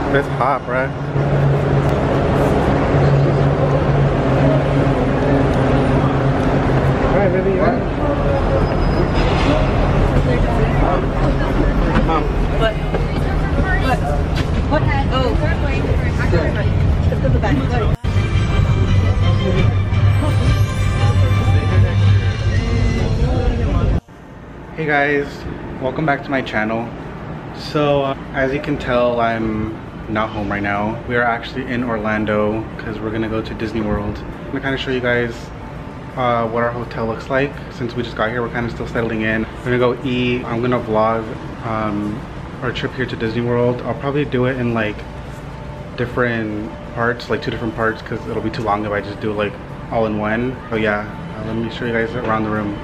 It's hot, bruh. Alright, baby, you ready? Mom. What? Oh. Let's go to the back. Hey guys, welcome back to my channel. So as you can tell, I'm not home right now. We are actually in Orlando because we're gonna go to Disney World. I'm gonna kind of show you guys what our hotel looks like. Since we just got here, we're kind of still settling in. We're gonna go eat. I'm gonna vlog our trip here to Disney World. I'll probably do it in like different parts, like 2 different parts, because it'll be too long if I just do it like all in one. So yeah, let me show you guys around the room.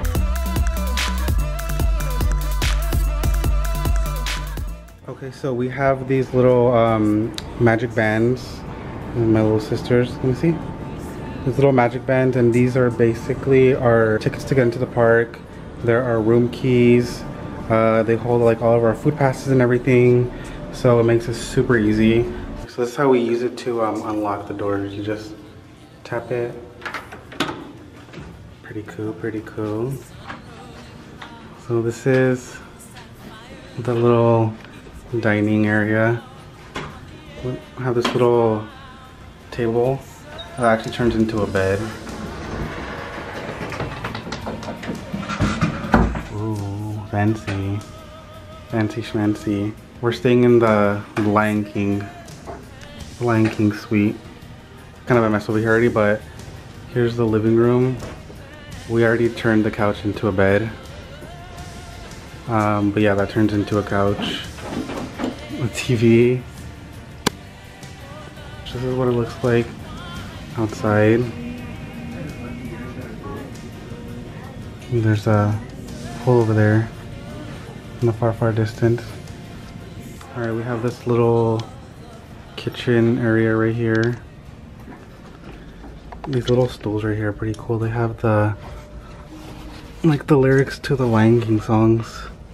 Okay, so we have these little magic bands. My little sisters, let me see. These little magic bands, and these are basically our tickets to get into the park. There are room keys. They hold like all of our food passes and everything, so it makes it super easy. So this is how we use it to unlock the doors. You just tap it. Pretty cool, pretty cool. So this is the little dining area. We have this little table that actually turns into a bed. Ooh, fancy. Fancy schmancy. We're staying in the Lion King suite. Kind of a mess over here already, but here's the living room. We already turned the couch into a bed. But yeah, that turns into a couch. A TV. This is what it looks like outside. And there's a pool over there in the far distance. Alright, we have this little kitchen area right here. These little stools right here are pretty cool. They have the lyrics to the Lion King songs.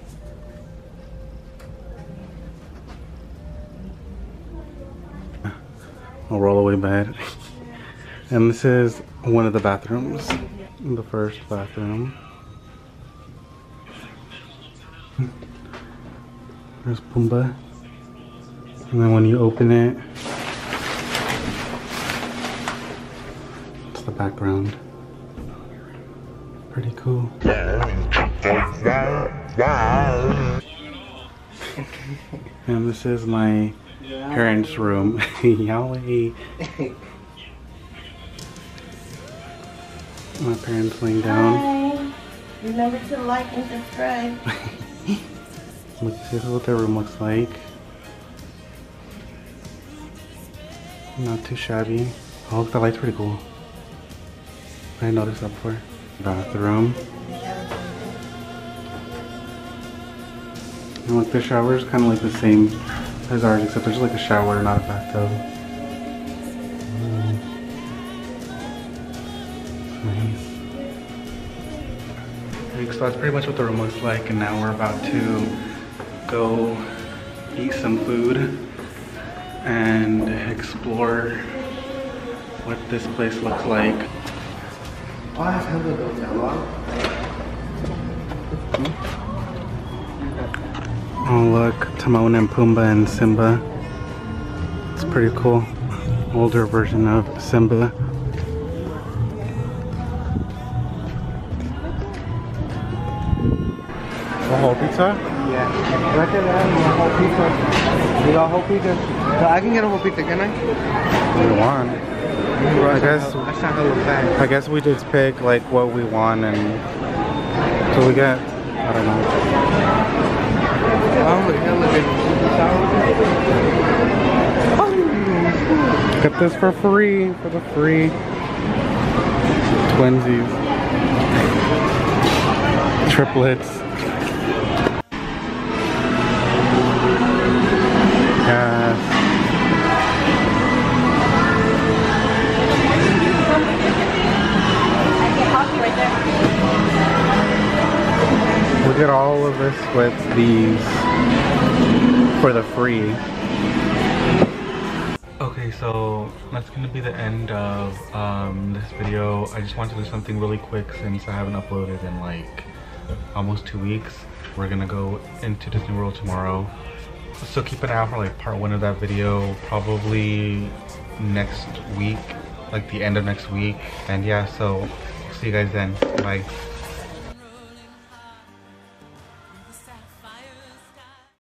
A rollaway bed. And this is one of the bathrooms. The first bathroom. There's Pumbaa. And then when you open it, it's the background. Pretty cool. And this is my parents' room. Yahweh. My parents laying down. Hi. Remember to like and subscribe. Look, this is what their room looks like. Not too shabby. Oh, look, the light's pretty cool. I didn't notice that before. Bathroom. And look, the shower is kind of like the same as ours, except there's like a shower, not a bathtub. Nice. So that's pretty much what the room looks like, and now we're about to go eat some food and explore what this place looks like. Oh look, Timon and Pumbaa and Simba. It's pretty cool. Older version of Simba. A whole pizza? Yeah. Right there, a whole pizza. You got a whole pizza? So I can get a whole pizza, can I? What do you want? I guess we just pick like what we want and so we get. I don't know. Get this for free, for the free twinsies. Triplets. Yes. We get all of this with these for the free. Alrighty, so that's gonna be the end of this video. I just wanted to do something really quick since I haven't uploaded in like almost 2 weeks. We're gonna go into Disney World tomorrow, so keep an eye out for like part 1 of that video, probably next week, like the end of next week. And yeah, so see you guys then. Bye.